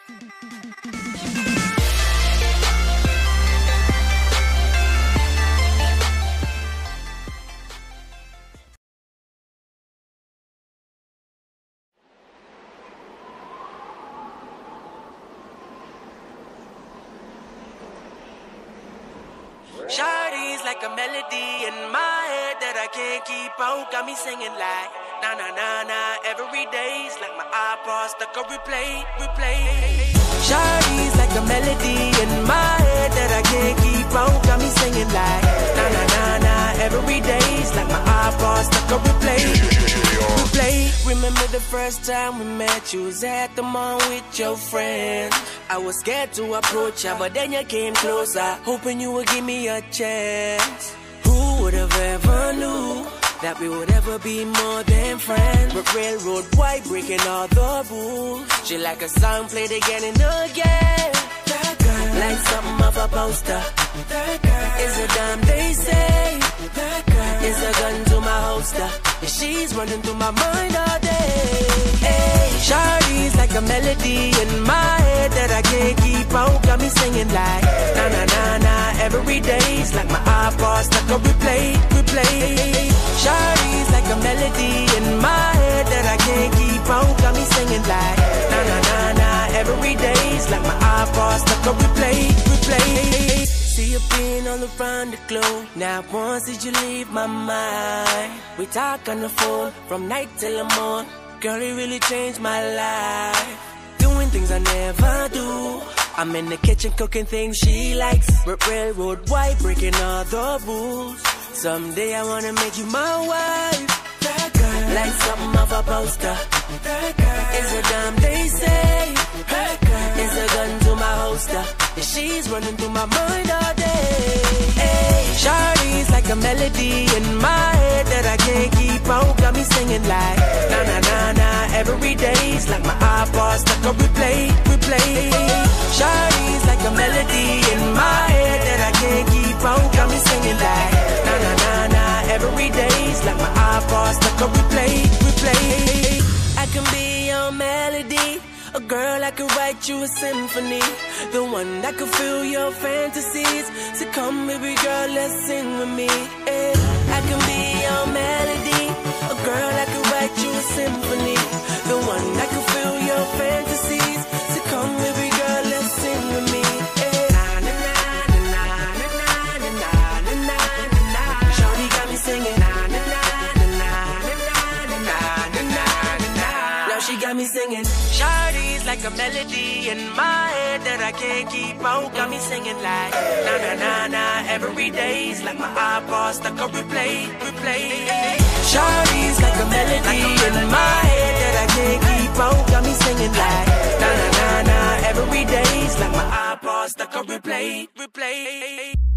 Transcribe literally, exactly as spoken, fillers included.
Shawty's like a melody in my head that I can't keep out. Got me singing like na na na na every day's like my iPod stuck on replay, replay. Shawty's like a melody in my head that I can't keep out. Got me singing like na na na na every day's like my iPod stuck on replay, replay. Remember the first time we met? You was at the mall with your friends. I was scared to approach ya, but then you came closer, hoping you would give me a chance. Who would have ever knew that we would ever be more than friends? But railroad white breaking all the rules. She like a song played again and again. That girl, like something of a poster. That girl is a dime they say. That girl is a gun to my holster. And she's running through my mind all day. Hey, Shawty's like a melody in my head that I can't keep out. Got me singing like na na na na every day's like my iPod stuck on replay, replay. Shawty's like a melody in my head that I can't keep out. Got me singing like na na na na every day's like my iPod stuck on replay, replay. See you being all around the globe. Now once did you leave my mind? We talk on the phone from night till the morning. Girl, it really changed my life. Doing things I never do. I'm in the kitchen cooking things she likes. Railroad white breaking all the rules. Someday I wanna make you my wife. That girl, like something of a poster. That girl is a dime they say. That girl is a gun to my holster. And she's running through my mind all day. Hey, Shawty's like a melody in my head that I can't keep out. Got me singing like na na na na every day's like my iPod stuck on replay, replay. Shawty's like a melody in my head that I can't keep out. Got me singing like na na na na every day's like my iPod stuck on replay, replay. I can be your melody. A girl that could write you a symphony. The one that could fill your fantasies. So come baby girl, let's sing with me. Yeah. I can be your melody. A girl that could write you a symphony. The one that could fill your fantasies. So come baby girl, let's sing with me. Yeah. Na na na na na na na na na na. Shawty got me singing. Na na na na na na na na na na. Now she got me singing. Shawty's like a melody in my head that I can't keep out. Got me singing like na na na na every day's like my iPod stuck on replay, replay. Shawty's like a melody in my head that I can't keep out. Got me singing like na na na na every day's like my iPod stuck on replay, replay.